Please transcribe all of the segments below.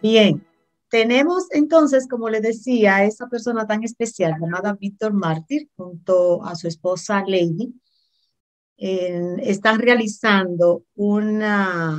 Bien, tenemos entonces, como le decía, a esa persona tan especial llamada Víctor Mártir junto a su esposa Lady. Están realizando una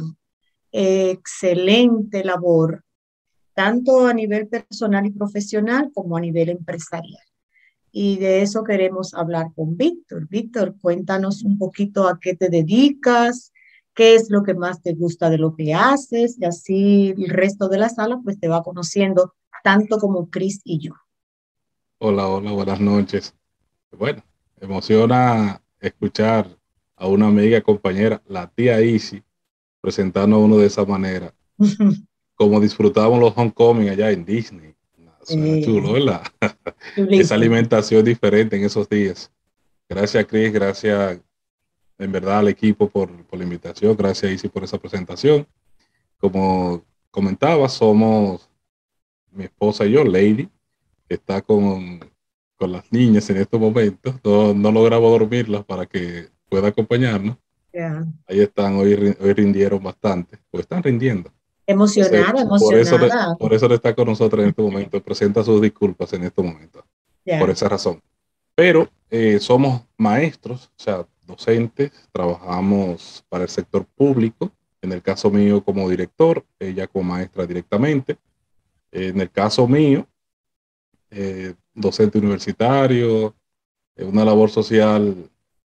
excelente labor, tanto a nivel personal y profesional como a nivel empresarial. Y de eso queremos hablar con Víctor. Víctor, cuéntanos un poquito a qué te dedicas, qué es lo que más te gusta de lo que haces, y así el resto de la sala pues te va conociendo tanto como Chris y yo. Hola, hola, buenas noches. Bueno, emociona escuchar a una amiga y compañera, la tía Isi, presentando a uno de esa manera, como disfrutábamos los homecoming allá en Disney. Suena chulo, Eh, ¿verdad? Esa Chulísimo. alimentación diferente en esos días. Gracias, Chris, gracias en verdad al equipo por la invitación, gracias, Isi, por esa presentación. Como comentaba, somos mi esposa y yo, Lady, que está con las niñas en estos momentos. No logramos dormirlas para que pueda acompañarnos. Ya. Ahí están, hoy rindieron bastante, o están rindiendo. Entonces, Emocionada, por eso, emocionada. por eso le está con nosotros en este momento. Presenta sus disculpas en este momento, por Ya. esa razón. Pero somos maestros, o sea, docentes, trabajamos para el sector público. En el caso mío como director, ella como maestra directamente. En el caso mío, docente universitario, una labor social,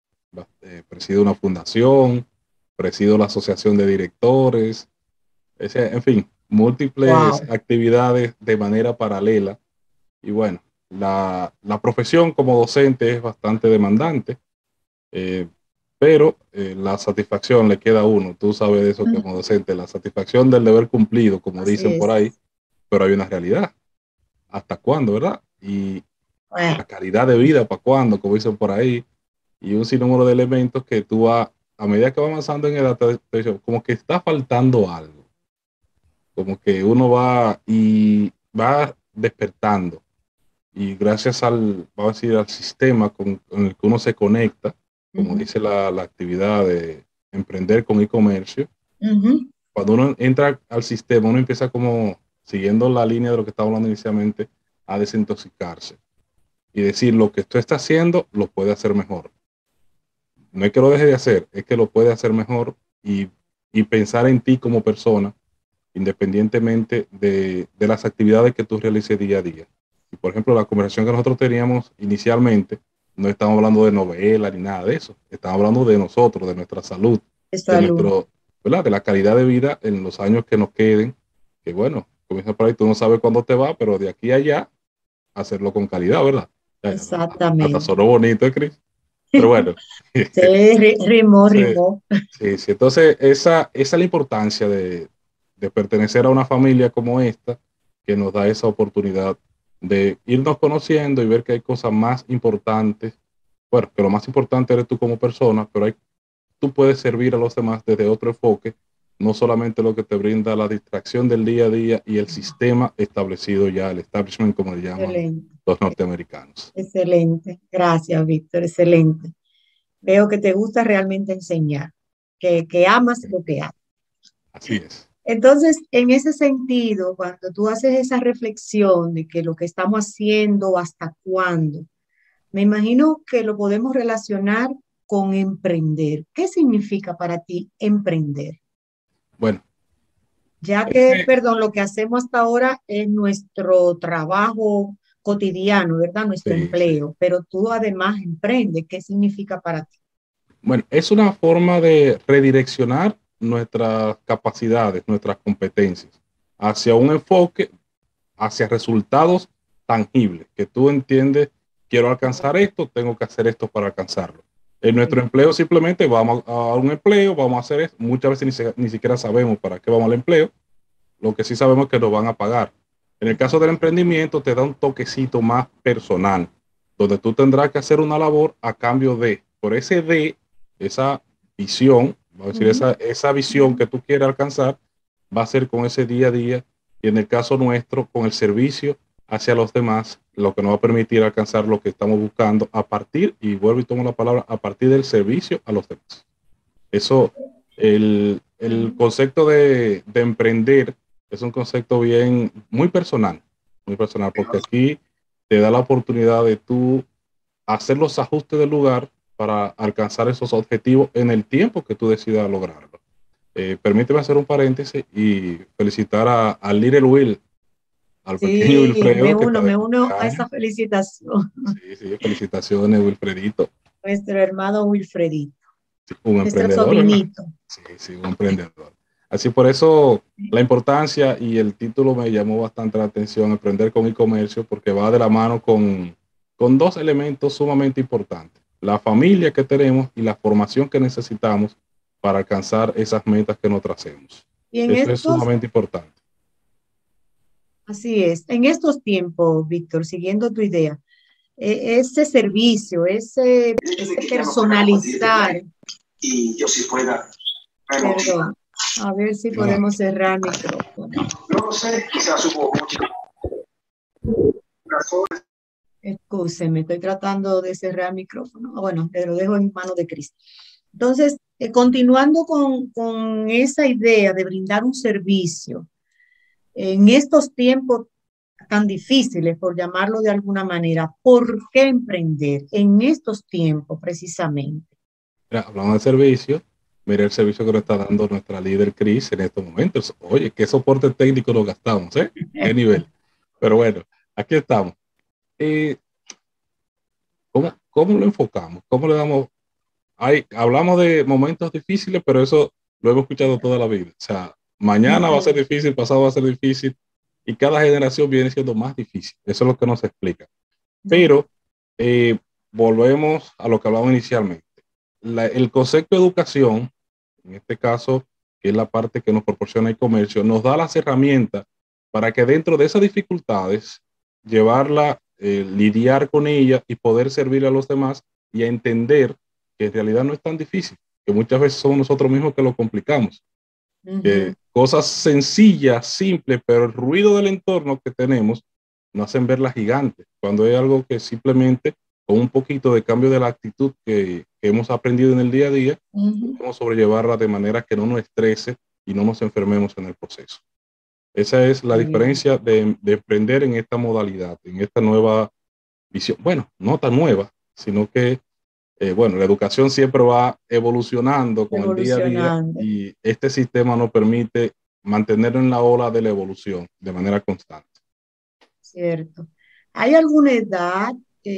presido una fundación, presido la asociación de directores, en fin, múltiples Wow. actividades de manera paralela. Y bueno, la profesión como docente es bastante demandante, eh, pero la satisfacción le queda a uno. Tú sabes de eso que como docente, la satisfacción del deber cumplido, como Así dicen por ahí, es. pero hay una realidad. ¿Hasta cuándo, verdad? Y Bueno, la calidad de vida, ¿para cuándo? Como dicen por ahí, y un sinnúmero de elementos que tú a medida que va avanzando en edad, te dice, como que está faltando algo, como que uno va y va despertando, y gracias vamos a decir, al sistema con el que uno se conecta, como ujú, dice la actividad de emprender con e-comercio, ujú. cuando uno entra al sistema, uno empieza como, siguiendo la línea de lo que estaba hablando inicialmente, a desintoxicarse y decir, lo que tú estás haciendo, lo puede hacer mejor. No es que lo deje de hacer, es que lo puede hacer mejor, y pensar en ti como persona, independientemente de las actividades que tú realices día a día. Y por ejemplo, la conversación que nosotros teníamos inicialmente, no estamos hablando de novela ni nada de eso, estamos hablando de nosotros, de nuestra salud, De de salud. ¿verdad? De la calidad de vida en los años que nos queden, que bueno, comienza por ahí, tú no sabes cuándo te va, pero de aquí a allá, hacerlo con calidad, ¿verdad? Hasta Exactamente. sonó bonito, Chris. Pero bueno, Sí, rimó, sí, rimó. sí, sí. Entonces, esa es la importancia de pertenecer a una familia como esta, que nos da esa oportunidad de irnos conociendo y ver que hay cosas más importantes. Bueno, que lo más importante eres tú como persona, pero tú puedes servir a los demás desde otro enfoque, no solamente lo que te brinda la distracción del día a día y el sistema establecido ya, el establishment, como le llaman Excelente, los norteamericanos. excelente. Gracias, Víctor, excelente. Veo que te gusta realmente enseñar, que amas lo que haces. Así es. Entonces, en ese sentido, cuando tú haces esa reflexión de que lo que estamos haciendo, hasta cuándo, me imagino que lo podemos relacionar con emprender. ¿Qué significa para ti emprender? Bueno, Ya que, ese, perdón, lo que hacemos hasta ahora es nuestro trabajo cotidiano, ¿verdad? Nuestro sí, sí. empleo, pero tú además emprendes. ¿Qué significa para ti? Bueno, es una forma de redireccionar nuestras capacidades, nuestras competencias, hacia un enfoque, hacia resultados tangibles, que tú entiendes, quiero alcanzar esto, tengo que hacer esto para alcanzarlo. En nuestro empleo simplemente vamos a un empleo, vamos a hacer esto, muchas veces ni siquiera sabemos para qué vamos al empleo, lo que sí sabemos es que nos van a pagar. En el caso del emprendimiento te da un toquecito más personal, donde tú tendrás que hacer una labor a cambio por esa visión, vamos a decir, Ujú. esa visión que tú quieres alcanzar, va a ser con ese día a día, y en el caso nuestro, con el servicio hacia los demás, lo que nos va a permitir alcanzar lo que estamos buscando a partir, y vuelvo y tomo la palabra, a partir del servicio a los demás. Eso, el Ujú. concepto de emprender es un concepto muy personal, porque aquí te da la oportunidad de tú hacer los ajustes del lugar para alcanzar esos objetivos en el tiempo que tú decidas lograrlo. Permíteme hacer un paréntesis y felicitar a Little Will, al pequeño Sí, Wilfredo que está de me uno a cumpleaños. esa felicitación. Sí, sí, felicitaciones, Wilfredito. Nuestro hermano Wilfredito, Sí, un nuestro emprendedor, ¿verdad? sobrinito. Sí, sí, un emprendedor. Así por eso la importancia y el título me llamó bastante la atención, Emprender con e-comercio, porque va de la mano con dos elementos sumamente importantes, la familia que tenemos y la formación que necesitamos para alcanzar esas metas que nos tracemos. Y en Eso es estos, sumamente importante. así es, en estos tiempos, Víctor, siguiendo tu idea, ese servicio, ese personalizar, y yo si fuera perdón, a ver si podemos Adelante. cerrar el micrófono. no lo sé, quizás hubo muchas razones. Excúseme, estoy tratando de cerrar el micrófono. Bueno, te lo dejo en manos de Cristo. Entonces, continuando con esa idea de brindar un servicio en estos tiempos tan difíciles, por llamarlo de alguna manera, ¿por qué emprender en estos tiempos precisamente? Mira, hablando de servicio, mira el servicio que nos está dando nuestra líder Cris en estos momentos. Oye, qué soporte técnico nos gastamos, ¿eh? ¿Qué nivel? Pero bueno, aquí estamos. Eh, ¿Cómo lo enfocamos? ¿Cómo le damos? Hablamos de momentos difíciles, pero eso lo hemos escuchado toda la vida. O sea, mañana va a ser difícil, pasado va a ser difícil, y cada generación viene siendo más difícil. Eso es lo que nos explica. Pero eh, volvemos a lo que hablamos inicialmente. El concepto de educación, en este caso, que es la parte que nos proporciona el comercio, nos da las herramientas para que dentro de esas dificultades, llevarla, lidiar con ella y poder servir a los demás y a entender que en realidad no es tan difícil, que muchas veces somos nosotros mismos que lo complicamos. Que cosas sencillas, simples, pero el ruido del entorno que tenemos nos hacen verla gigante, cuando hay algo que simplemente con un poquito de cambio de la actitud que hemos aprendido en el día a día, podemos sobrellevarla de manera que no nos estrese y no nos enfermemos en el proceso. Esa es la diferencia de emprender en esta modalidad, en esta nueva visión. Bueno, no tan nueva, sino que bueno, la educación siempre va evolucionando con el día a día Evolucionando. y este sistema nos permite mantener en la ola de la evolución de manera constante. Cierto. ¿Hay alguna edad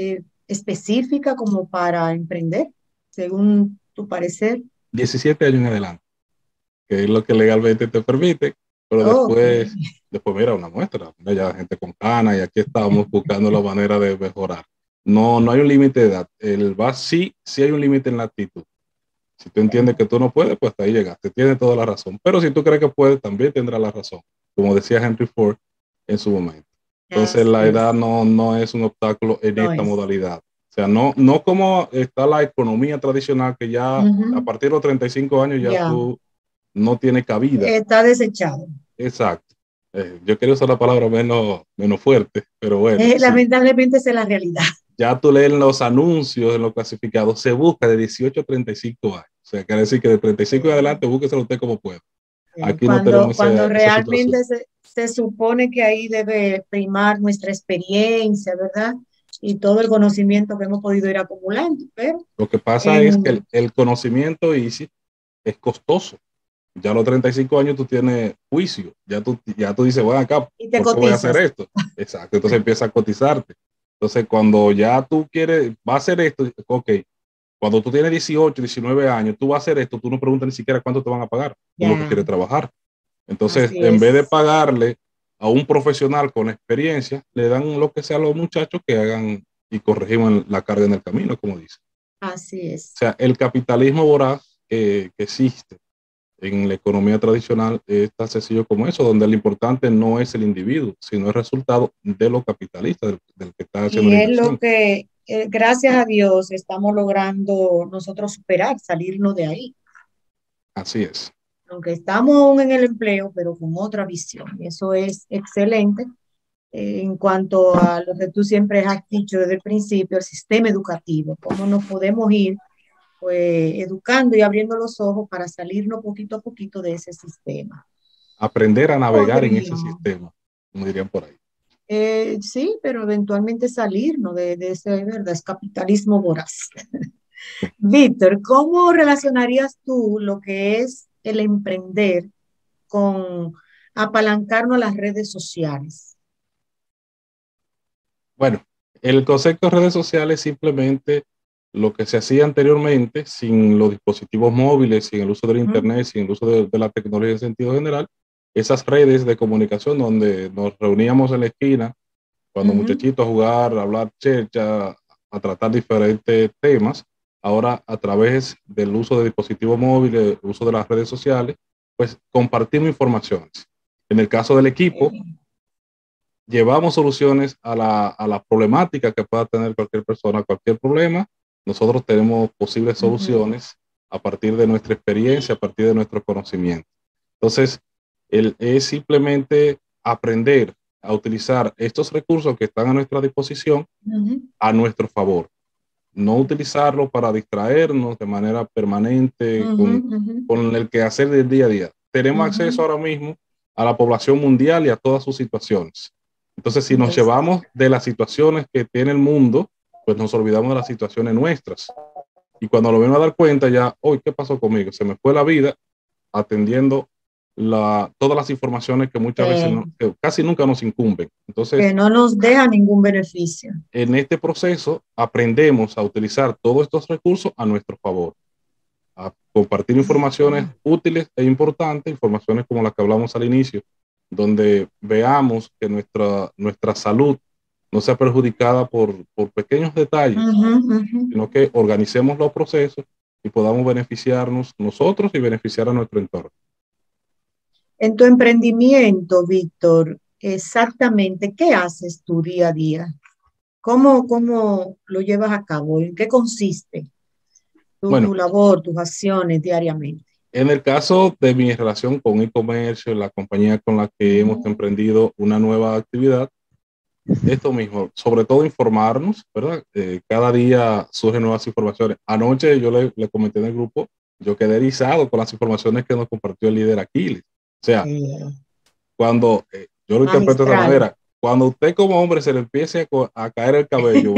específica como para emprender, según tu parecer? 17 años en adelante, que es lo que legalmente te permite, pero Ok. después mira una muestra, mira ya gente con canas y aquí estamos buscando la manera de mejorar. No, no hay un límite de edad. Sí hay un límite en la actitud. Si tú entiendes que tú no puedes, pues hasta ahí llegaste. Tienes toda la razón. Pero si tú crees que puedes, también tendrás la razón. Como decía Henry Ford en su momento. Entonces, Así la edad es. no es un obstáculo en No esta es. modalidad. O sea, no como está la economía tradicional, que ya a Ujú. partir de los 35 años ya Ya. tú no tienes cabida. Está desechado. Exacto. Yo quería usar la palabra menos fuerte, pero bueno, sí. Lamentablemente esa es la realidad. Ya tú lees los anuncios en los clasificados, se busca de 18 a 35 años. O sea, quiere decir que de 35 en adelante búsqueselo usted como pueda. Aquí no tenemos Cuando esa situación. realmente se supone que ahí debe primar nuestra experiencia, ¿verdad? Y todo el conocimiento que hemos podido ir acumulando, pero Lo que pasa es que el conocimiento easy es costoso. Ya a los 35 años tú tienes juicio. Ya tú dices, bueno, acá, y te ¿por qué voy a hacer cotizas. esto? Exacto. Entonces empieza a cotizarte. Entonces, cuando ya tú quieres, va a hacer esto, ok, cuando tú tienes 18, 19 años, tú vas a hacer esto, tú no preguntas ni siquiera cuánto te van a pagar, tú lo que Ya, quieres trabajar. Entonces, así en vez de es, pagarle a un profesional con experiencia, le dan lo que sea a los muchachos que hagan y corrijan la carga en el camino, como dice. así O es. sea, el capitalismo voraz que existe en la economía tradicional es tan sencillo como eso, donde lo importante no es el individuo, sino el resultado de lo capitalista, del que está haciendo Y la es lo inversión. que, gracias a Dios, estamos logrando nosotros superar, salirnos de ahí. Así es. Aunque estamos aún en el empleo, pero con otra visión. Y eso es excelente. En cuanto a lo que tú siempre has dicho desde el principio, el sistema educativo, cómo nos podemos ir pues educando y abriendo los ojos para salirnos poquito a poquito de ese sistema. aprender a navegar en ese Podríamos. sistema, como dirían por ahí. Sí, pero eventualmente salir, ¿no? De ese, ¿verdad? Es capitalismo voraz. Víctor, ¿cómo relacionarías tú lo que es el emprender con apalancarnos a las redes sociales? Bueno, el concepto de redes sociales es simplemente lo que se hacía anteriormente sin los dispositivos móviles, sin el uso del Ujú, Internet, sin el uso de la tecnología en sentido general, esas redes de comunicación donde nos reuníamos en la esquina cuando ujú, muchachitos a jugar, a hablar chercha, a tratar diferentes temas, ahora a través del uso de dispositivos móviles, el uso de las redes sociales, pues compartimos informaciones. En el caso del equipo, llevamos soluciones a la problemática que pueda tener cualquier persona, cualquier problema. Nosotros tenemos posibles ujú, soluciones a partir de nuestra experiencia, a partir de nuestro conocimiento. Entonces, es simplemente aprender a utilizar estos recursos que están a nuestra disposición ujú, a nuestro favor. No utilizarlo para distraernos de manera permanente ujú, ujú, con el quehacer del día a día. Tenemos acceso ujú. ahora mismo a la población mundial y a todas sus situaciones. Entonces, si nos Exacto. llevamos de las situaciones que tiene el mundo, pues nos olvidamos de las situaciones nuestras. Y cuando lo vengo a dar cuenta, ya, hoy, ¿qué pasó conmigo? Se me fue la vida atendiendo todas las informaciones que muchas veces, Sí, que casi nunca nos incumben. que Entonces, no nos deja ningún beneficio. en este proceso, aprendemos a utilizar todos estos recursos a nuestro favor, a compartir informaciones útiles e importantes, informaciones como las que hablamos al inicio, donde veamos que nuestra salud no sea perjudicada por pequeños detalles, Ujú, ujú. sino que organicemos los procesos y podamos beneficiarnos nosotros y beneficiar a nuestro entorno. En tu emprendimiento, Víctor, exactamente, ¿qué haces tu día a día? ¿Cómo lo llevas a cabo? ¿En qué consiste tu Bueno, labor, tus acciones diariamente? en el caso de mi relación con e-comercio, la compañía con la que hemos Ujú, emprendido una nueva actividad, esto mismo, sobre todo informarnos, ¿verdad? Cada día surgen nuevas informaciones. Anoche yo le comenté en el grupo, yo quedé erizado con las informaciones que nos compartió el líder Aquiles. O sea, cuando yo lo interpreto de esta magistral. manera, cuando usted como hombre se le empiece a caer el cabello,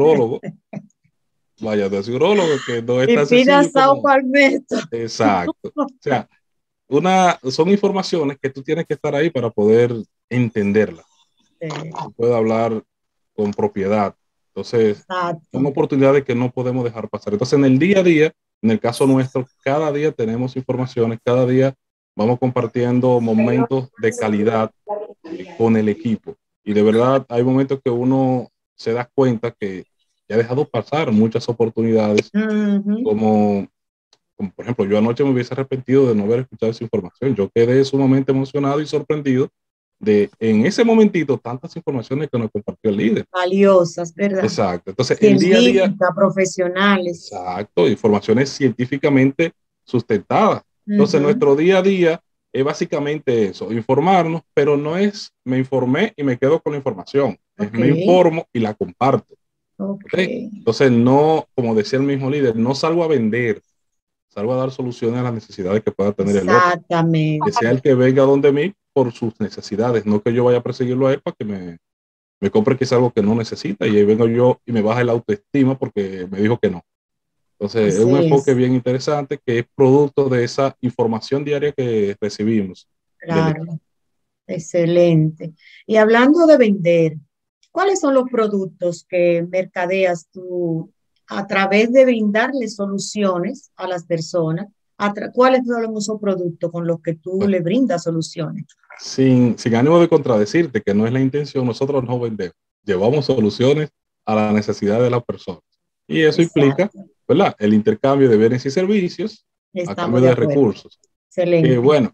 vaya de su urologo, que no es Y tan pida sencillo Sao como, Palmetto. exacto. O sea, son informaciones que tú tienes que estar ahí para poder entenderlas. Sí, Tú puedes hablar con propiedad. Entonces, son exacto. oportunidades que no podemos dejar pasar. Entonces, en el día a día, en el caso nuestro, cada día tenemos informaciones, cada día vamos compartiendo momentos de calidad con el equipo. Y de verdad, hay momentos que uno se da cuenta que ya ha dejado pasar muchas oportunidades, Ujú. como, como por ejemplo, yo anoche me hubiese arrepentido de no haber escuchado esa información. Yo quedé sumamente emocionado y sorprendido de en ese momentito tantas informaciones que nos compartió el líder. Valiosas, ¿verdad? Exacto. Entonces, el día a día, Científicas, profesionales. exacto, informaciones científicamente sustentadas. Entonces, Ujú. nuestro día a día es básicamente eso, informarnos, pero no es me informé y me quedo con la información, es Ok, me informo y la comparto. ok. ¿Ok? Entonces, no, como decía el mismo líder, no salgo a vender, salgo a dar soluciones a las necesidades que pueda tener el otro, que sea Exactamente. el que venga donde mí por sus necesidades, no que yo vaya a perseguirlo a él para que me compre quizá algo que no necesita y ahí vengo yo y me baja el autoestima porque me dijo que no. Entonces, es un Así enfoque es, bien interesante que es producto de esa información diaria que recibimos del equipo. claro. Excelente. Y hablando de vender, ¿cuáles son los productos que mercadeas tú a través de brindarle soluciones a las personas? ¿Cuáles son esos productos con los que tú Bueno, le brindas soluciones? sin ánimo de contradecirte, que no es la intención, nosotros no vendemos, llevamos soluciones a la necesidad de las personas. Y eso implica, Exacto. ¿verdad? El intercambio de bienes y servicios a Estamos cambio de de acuerdo. recursos. Que Excelente. bueno,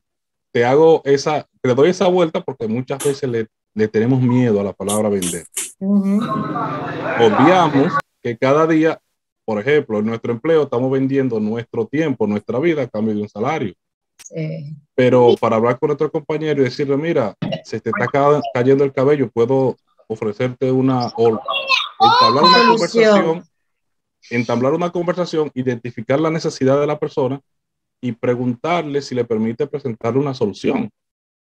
te doy esa vuelta porque muchas veces le tenemos miedo a la palabra vender. Ujú. Y obviamos que cada día, por ejemplo, en nuestro empleo estamos vendiendo nuestro tiempo, nuestra vida a cambio de un salario. Sí. Pero para hablar con nuestro compañero y decirle, mira, se te está cayendo el cabello, puedo ofrecerte o entablar una Solución. conversación, identificar la necesidad de la persona y preguntarle si le permite presentarle una solución.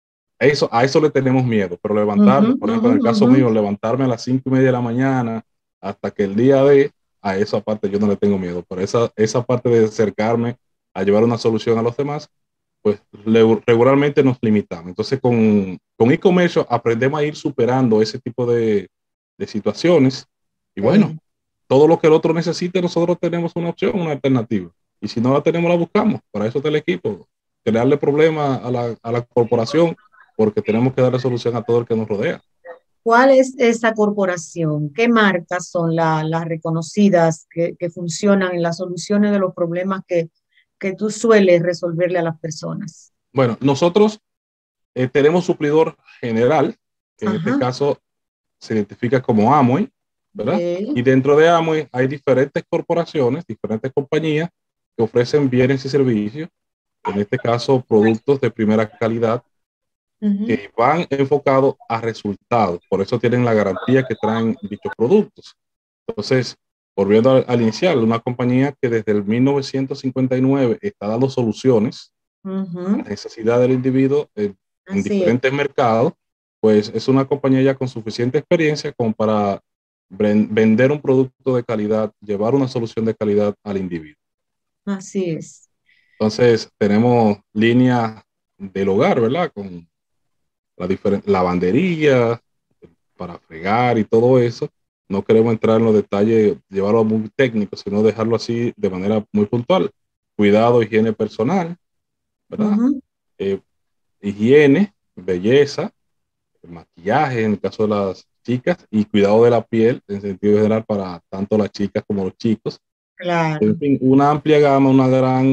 a eso le tenemos miedo, pero levantarme, por ejemplo, en el caso mío, levantarme a las 5:30 de la mañana hasta que el día a esa parte yo no le tengo miedo, pero esa parte de acercarme a llevar una solución a los demás, pues regularmente nos limitamos. Entonces con e-commerce aprendemos a ir superando ese tipo de situaciones y bueno, todo lo que el otro necesite, nosotros tenemos una opción, una alternativa. Y si no la tenemos, la buscamos. Para eso está el equipo. Crearle problemas a la corporación, porque tenemos que darle solución a todo el que nos rodea. ¿Cuál es esa corporación? ¿Qué marcas son las reconocidas que funcionan en las soluciones de los problemas que tú sueles resolverle a las personas? Bueno, nosotros tenemos suplidor general, que en este caso se identifica como Amway, ¿verdad? Y dentro de Amway hay diferentes corporaciones, diferentes compañías que ofrecen bienes y servicios, en este caso productos de primera calidad, que van enfocados a resultados. Por eso tienen la garantía que traen dichos productos. Entonces, volviendo al inicial, una compañía que desde el 1959 está dando soluciones a la necesidad del individuo en diferentes mercados, pues es una compañía ya con suficiente experiencia como para vender un producto de calidad, llevar una solución de calidad al individuo. Así es. Entonces, tenemos líneas del hogar, ¿verdad? Con la lavandería, para fregar y todo eso. No queremos entrar en los detalles, llevarlo muy técnico, sino dejarlo así de manera muy puntual. Cuidado, higiene personal, ¿verdad? Higiene, belleza, maquillaje en el caso de las chicas y cuidado de la piel en sentido general para tanto las chicas como los chicos. Claro. En fin, una amplia gama, un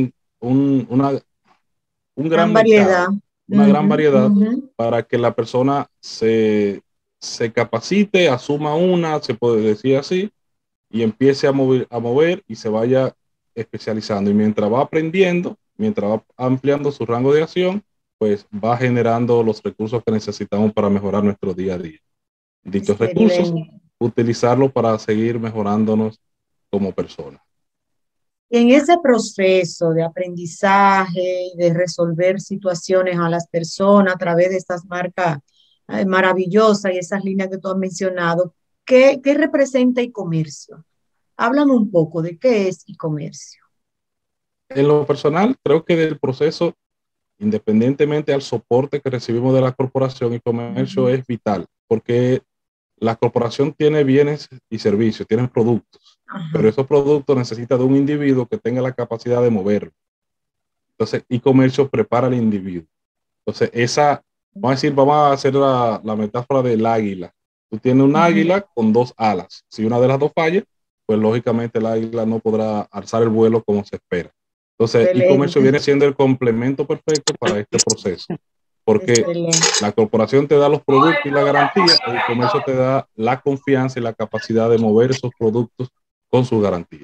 gran variedad. mercado, una gran variedad para que la persona se capacite, asuma se puede decir así, y empiece a mover y se vaya especializando. Y mientras va aprendiendo, mientras va ampliando su rango de acción, pues va generando los recursos que necesitamos para mejorar nuestro día a día. Dichos recursos, utilizarlos para seguir mejorándonos como personas. Y en ese proceso de aprendizaje y de resolver situaciones a las personas a través de estas marcas maravillosas y esas líneas que tú has mencionado, ¿qué representa e-comercio? Háblame un poco de qué es e-comercio. En lo personal, creo que del proceso, independientemente al soporte que recibimos de la corporación, e-comercio es vital, porque la corporación tiene bienes y servicios, tiene productos, pero esos productos necesitan de un individuo que tenga la capacidad de moverlo. Entonces, e-comercio prepara al individuo. Entonces, vamos a hacer la metáfora del águila. Tú tienes un águila con dos alas. Si una de las dos falla, pues lógicamente el águila no podrá alzar el vuelo como se espera. Entonces, e-comercio viene siendo el complemento perfecto para este proceso, porque la corporación te da los productos y la garantía, el e-comercio te da la confianza y la capacidad de mover esos productos con sus garantías.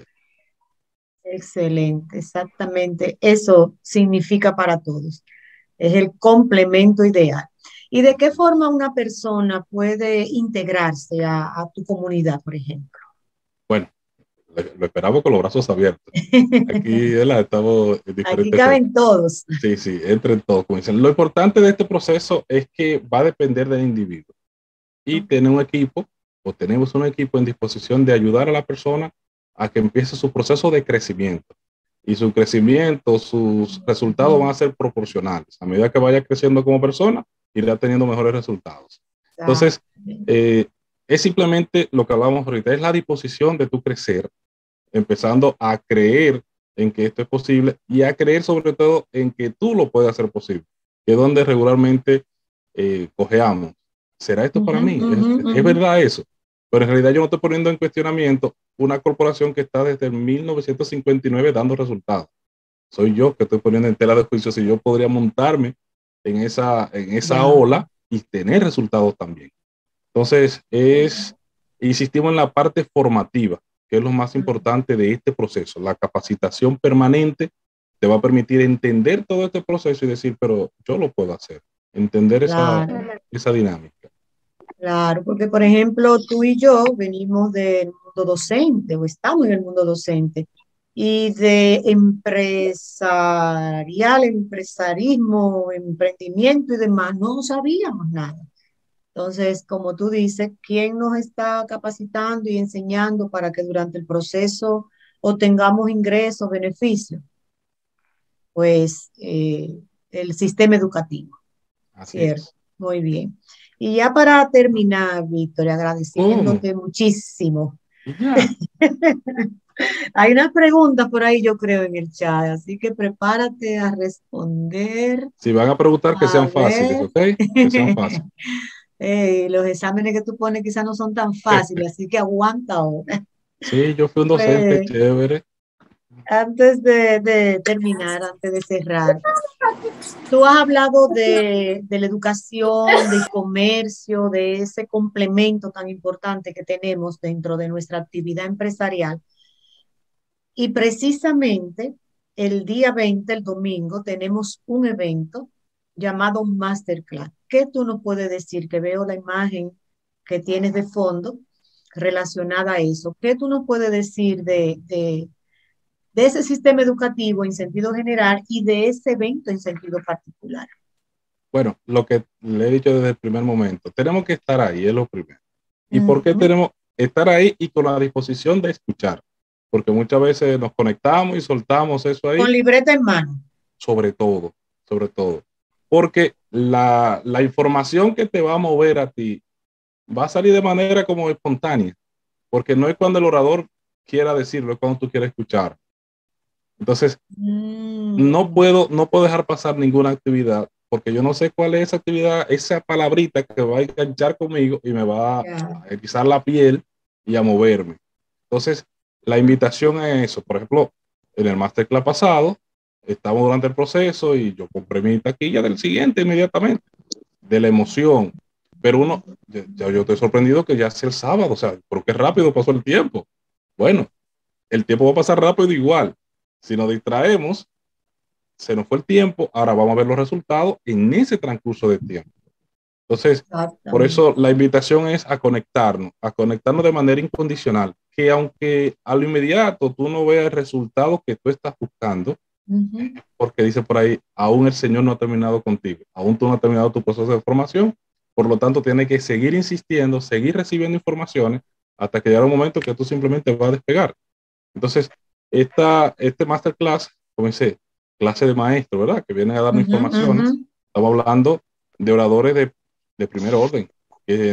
Excelente, exactamente. Eso significa para todos. Es el complemento ideal. ¿Y de qué forma una persona puede integrarse a tu comunidad, por ejemplo? Bueno, lo esperamos con los brazos abiertos. Aquí estamos en diferentes. Aquí caben todos. Sí, sí, entre todos. Como dicen. Lo importante de este proceso es que va a depender del individuo. Y tener un equipo, o tenemos un equipo en disposición de ayudar a la persona a que empiece su proceso de crecimiento. Y su crecimiento, sus resultados van a ser proporcionales. A medida que vaya creciendo como persona, irá teniendo mejores resultados. Entonces, es simplemente lo que hablamos ahorita, es la disposición de tu crecer, empezando a creer en que esto es posible y a creer sobre todo en que tú lo puedes hacer posible, que es donde regularmente cojeamos. ¿Será esto para mí? ¿Es verdad eso? Pero en realidad yo no estoy poniendo en cuestionamiento una corporación que está desde 1959 dando resultados. Soy yo que estoy poniendo en tela de juicio si yo podría montarme en esa ola y tener resultados también. Entonces, insistimos en la parte formativa, que es lo más importante de este proceso. La capacitación permanente te va a permitir entender todo este proceso y decir, pero yo lo puedo hacer. Entender esa dinámica. Claro, porque por ejemplo, tú y yo venimos del mundo docente o estamos en el mundo docente y de empresarial, empresarismo, emprendimiento y demás, no sabíamos nada. Entonces, como tú dices, ¿quién nos está capacitando y enseñando para que durante el proceso obtengamos ingresos, beneficios? Pues el sistema educativo, Así ¿cierto? es. Muy bien. Y ya para terminar, Víctor, ¿Cómo? agradeciéndote muchísimo. Y ya. Hay unas preguntas por ahí, yo creo, en el chat, así que prepárate a responder. Si van a preguntar, que A sean fáciles, ver. ¿ok? Que sean fáciles. Los exámenes que tú pones quizás no son tan fáciles, así que aguanta ahora. Sí, yo fui un docente Pues, chévere. antes de terminar, antes de cerrar, tú has hablado de la educación, del comercio, de ese complemento tan importante que tenemos dentro de nuestra actividad empresarial. Y precisamente el día 20, el domingo, tenemos un evento llamado Masterclass. ¿Qué tú nos puedes decir? Que veo la imagen que tienes de fondo relacionada a eso. ¿Qué tú nos puedes decir de ese sistema educativo en sentido general y de ese evento en sentido particular? Bueno, lo que le he dicho desde el primer momento, tenemos que estar ahí, es lo primero. ¿Y por qué Ujú. tenemos que estar ahí y con la disposición de escuchar? Porque muchas veces nos conectamos y soltamos eso Con ahí, libreta en mano. sobre todo, sobre todo. Porque la información que te va a mover a ti va a salir de manera como espontánea, porque no es cuando el orador quiera decirlo, es cuando tú quieres escuchar. Entonces, Mm, no puedo dejar pasar ninguna actividad, porque yo no sé cuál es esa actividad, esa palabrita que va a enganchar conmigo y me va a ya. erizar la piel y a moverme. Entonces, la invitación es eso. Por ejemplo, en el masterclass pasado, estamos durante el proceso y yo compré mi taquilla del siguiente inmediatamente, de la emoción. Pero ya yo estoy sorprendido que ya es el sábado, o sea, ¿por qué rápido pasó el tiempo? Bueno, el tiempo va a pasar rápido igual. Si nos distraemos, se nos fue el tiempo, ahora vamos a ver los resultados en ese transcurso de tiempo. Entonces, por Exactamente. eso la invitación es a conectarnos de manera incondicional, que aunque a lo inmediato tú no veas el resultado que tú estás buscando, Ujú. porque dice por ahí, aún el Señor no ha terminado contigo, aún tú no has terminado tu proceso de formación, por lo tanto tienes que seguir insistiendo, seguir recibiendo informaciones hasta que llegue un momento que tú simplemente vas a despegar. Entonces, este masterclass, como dice, clase de maestro, ¿verdad? Que vienen a darnos Ujú, ujú. informaciones. Estamos hablando de oradores de primer orden, que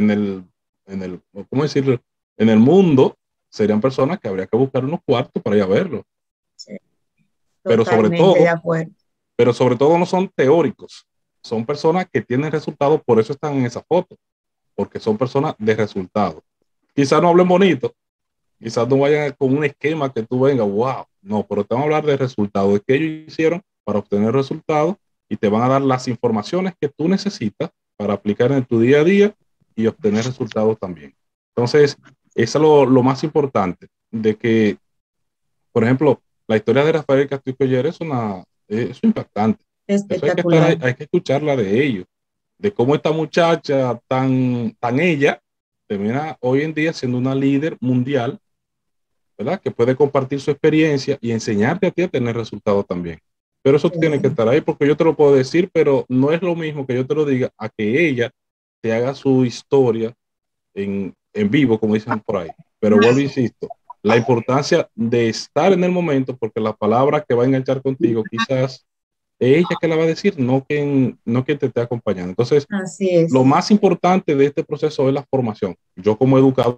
¿cómo decirlo? En el mundo serían personas que habría que buscar unos cuartos para ir a verlo. Sí, Pero sobre totalmente de todo, acuerdo. pero sobre todo no son teóricos, son personas que tienen resultados, por eso están en esa foto, porque son personas de resultados. Quizás no hablen bonito, quizás no vayan con un esquema que tú vengas, wow, no, pero te van a hablar de resultados, de qué ellos hicieron para obtener resultados y te van a dar las informaciones que tú necesitas para aplicar en tu día a día y obtener resultados también. Entonces, eso es lo más importante, de que, por ejemplo, la historia de Rafael Castillo Coller es impactante. Eso hay que estar ahí, Espectacular. hay que escucharla de ellos, de cómo esta muchacha tan ella termina hoy en día siendo una líder mundial, ¿verdad? Que puede compartir su experiencia y enseñarte a ti a tener resultados también. Pero eso tiene que Sí. estar ahí porque yo te lo puedo decir, pero no es lo mismo que yo te lo diga a que ella te haga su historia en vivo, como dicen por ahí. Pero vuelvo e insisto, la importancia de estar en el momento, porque la palabra que va a enganchar contigo quizás es ella que la va a decir, no quien te esté acompañando. Entonces, Así lo es. más importante de este proceso es la formación. Yo como educador,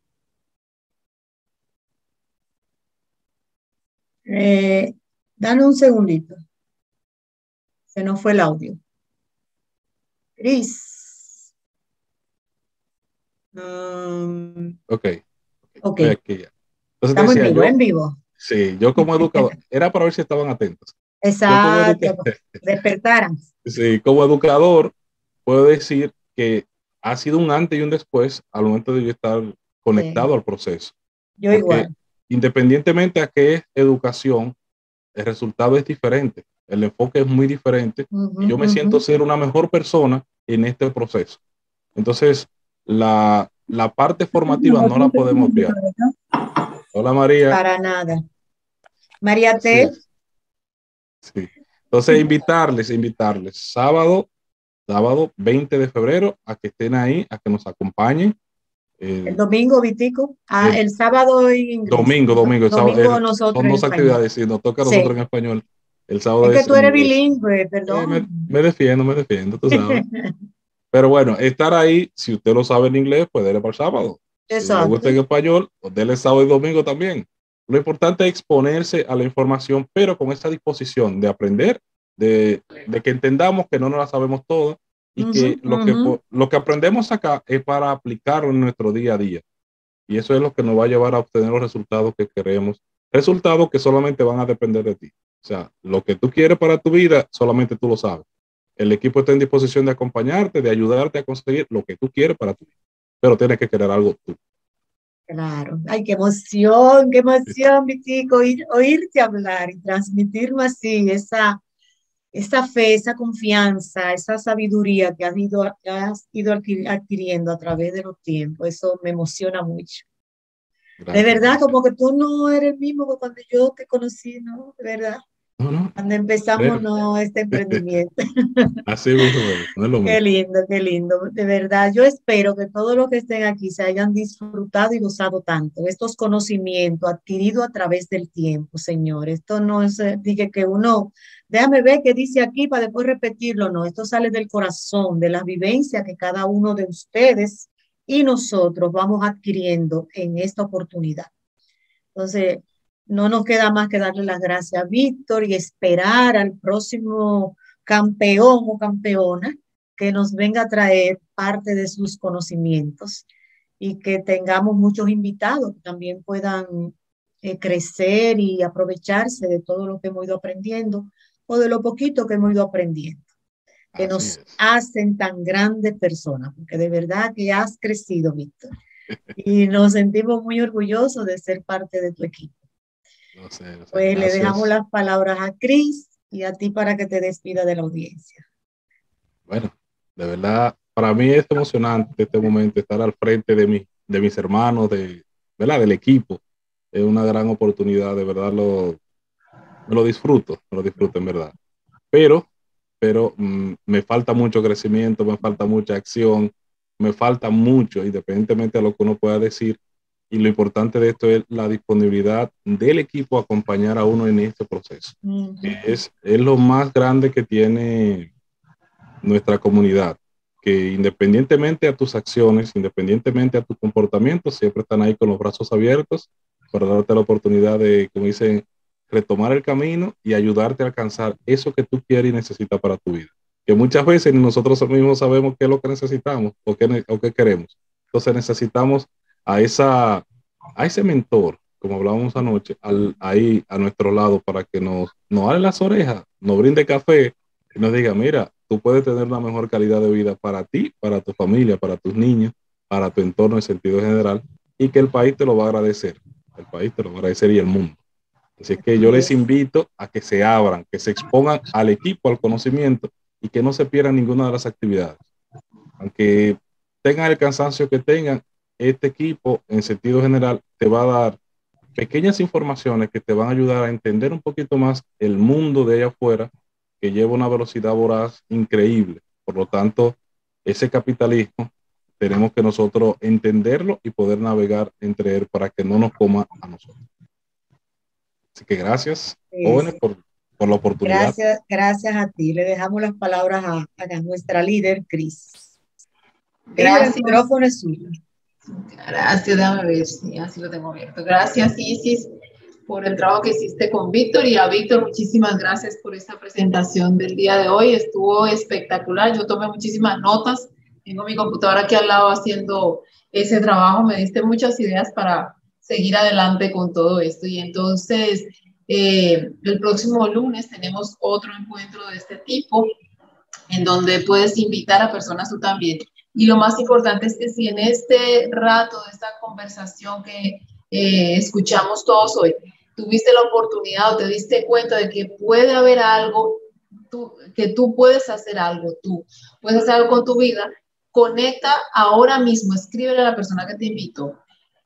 Eh, Dame un segundito. Se nos fue el audio. Cris. ok, Ok. estoy aquí ya. Entonces te Estamos en decía, vivo, en vivo. sí, yo como educador, era para ver si estaban atentos. Yo como educador, Exacto. Despertaran. sí, como educador, puedo decir que ha sido un antes y un después al momento de yo estar Sí. conectado al proceso. Yo Porque igual. independientemente a qué es educación, el resultado es diferente, el enfoque es muy diferente Ujú, y yo me ujú. siento ser una mejor persona en este proceso. Entonces, la parte formativa no la podemos obviar. Hola María, Para nada. María Así Tel. es. Sí. Entonces, invitarles. Sábado 20 de febrero, a que estén ahí, a que nos acompañen. El El, domingo, Vitico. Ah, el el sábado en inglés. domingo, el sábado, Domingo nosotros son en dos español. actividades, y nos toca a nosotros Sí. en español. El sábado Es que es tú en eres inglés. bilingüe, perdón. Me defiendo, tú sabes. Pero bueno, estar ahí, si usted lo sabe en inglés, pues dele para el sábado. Si le gusta Exacto. en español, pues dele sábado y domingo también. Lo importante es exponerse a la información, pero con esa disposición de aprender, de que entendamos que no nos la sabemos todas y Ujú, que ujú. lo que aprendemos acá es para aplicarlo en nuestro día a día. Y eso es lo que nos va a llevar a obtener los resultados que queremos. Resultados que solamente van a depender de ti. O sea, lo que tú quieres para tu vida, solamente tú lo sabes. El equipo está en disposición de acompañarte, de ayudarte a conseguir lo que tú quieres para tu vida. Pero tienes que querer algo tú. Claro. Ay, qué emoción, Vitico, oírte hablar y transmitirme así esa fe, esa confianza, esa sabiduría que has ido adquiriendo a través de los tiempos. Eso me emociona mucho. De Gracias, verdad, gracias. como que tú no eres el mismo que cuando yo te conocí, ¿no? De verdad. No, no, Cuando empezamos, créeme. no, este emprendimiento. Así mismo es, no es lo Qué mismo. lindo, qué lindo. De verdad, yo espero que todos los que estén aquí se hayan disfrutado y gozado tanto de estos conocimientos adquiridos a través del tiempo, señor. Esto no es, dije que uno, déjame ver qué dice aquí para después repetirlo, no. Esto sale del corazón, de las vivencias que cada uno de ustedes y nosotros vamos adquiriendo en esta oportunidad. Entonces, no nos queda más que darle las gracias a Víctor y esperar al próximo campeón o campeona que nos venga a traer parte de sus conocimientos y que tengamos muchos invitados que también puedan crecer y aprovecharse de todo lo que hemos ido aprendiendo o de lo poquito que hemos ido aprendiendo, que Así nos es. hacen tan grandes personas, porque de verdad que has crecido, Víctor, y nos sentimos muy orgullosos de ser parte de tu equipo. No sé, Pues le dejamos gracias. las palabras a Cris y a ti para que te despida de la audiencia. Bueno, de verdad, para mí es emocionante este momento, estar al frente de mis hermanos, ¿verdad? Del equipo. Es una gran oportunidad, de verdad, me lo disfruto en verdad. Pero, pero me falta mucho crecimiento, me falta mucha acción, me falta mucho, independientemente de lo que uno pueda decir. Y lo importante de esto es la disponibilidad del equipo a acompañar a uno en este proceso. Uh -huh. Es lo más grande que tiene nuestra comunidad, que independientemente a tus acciones, independientemente a tu comportamiento, siempre están ahí con los brazos abiertos para darte la oportunidad de, como dicen, retomar el camino y ayudarte a alcanzar eso que tú quieres y necesitas para tu vida. Que muchas veces ni nosotros mismos sabemos qué es lo que necesitamos o qué queremos. Entonces necesitamos a, a ese mentor, como hablábamos anoche, ahí a nuestro lado para que nos abra las orejas, nos brinde café y nos diga, mira, tú puedes tener una mejor calidad de vida para ti, para tu familia, para tus niños, para tu entorno en sentido general, y que el país te lo va a agradecer. El país te lo va a agradecer y el mundo. Así que yo Así les es. invito a que se abran, que se expongan al equipo, al conocimiento y que no se pierdan ninguna de las actividades. Aunque tengan el cansancio que tengan, este equipo en sentido general te va a dar pequeñas informaciones que te van a ayudar a entender un poquito más el mundo de allá afuera, que lleva una velocidad voraz increíble. Por lo tanto, ese capitalismo tenemos que nosotros entenderlo y poder navegar entre él para que no nos coma a nosotros. Así que gracias, jóvenes, Es. por la oportunidad. Gracias, gracias a ti. Le dejamos las palabras a nuestra líder, Cris. Líder, el Gracias, micrófono es suyo. gracias, déjame ver si así lo tengo abierto. Gracias, Isis, por el trabajo que hiciste con Víctor, y a Víctor, muchísimas gracias por esta presentación del día de hoy. Estuvo espectacular, yo tomé muchísimas notas, tengo mi computadora aquí al lado haciendo ese trabajo, me diste muchas ideas para seguir adelante con todo esto. Y entonces, el próximo lunes tenemos otro encuentro de este tipo, en donde puedes invitar a personas tú también. Y lo más importante es que si en este rato de esta conversación que escuchamos todos hoy, tuviste la oportunidad o te diste cuenta de que puede haber algo, que tú puedes hacer algo, tú puedes hacer algo con tu vida, conecta ahora mismo, escríbele a la persona que te invitó,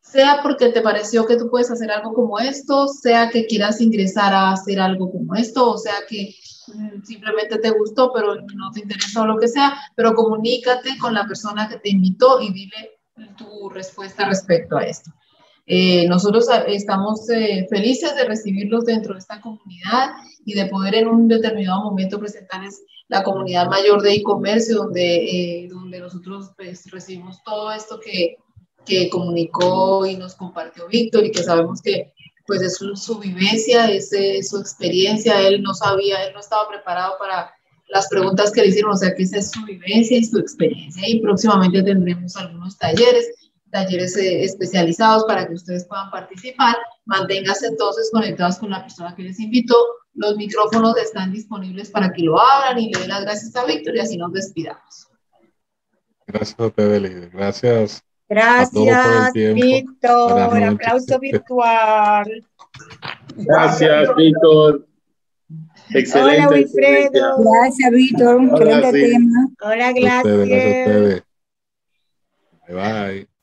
sea porque te pareció que tú puedes hacer algo como esto, sea que quieras ingresar a hacer algo como esto, o sea que simplemente te gustó, pero no te interesa o lo que sea, pero comunícate con la persona que te invitó y dile tu respuesta respecto a esto. Nosotros estamos felices de recibirlos dentro de esta comunidad y de poder en un determinado momento presentarles la comunidad mayor de e-comercio, donde nosotros pues, recibimos todo esto que comunicó y nos compartió Víctor y que sabemos que pues es su vivencia, es su experiencia, él no sabía, él no estaba preparado para las preguntas que le hicieron, o sea que esa es su vivencia y su experiencia y próximamente tendremos algunos talleres especializados para que ustedes puedan participar. Manténganse entonces conectados con la persona que les invitó. Los micrófonos están disponibles para que lo abran y le den las gracias a Víctor y así nos despidamos. Gracias a ustedes, líder. Gracias. Gracias, Víctor. Aplauso virtual. Gracias, Víctor. Excelente. Hola, Wilfredo. Gracias, Víctor. Excelente tema. Hola, Gracias a Glacier. ustedes. Bye, bye.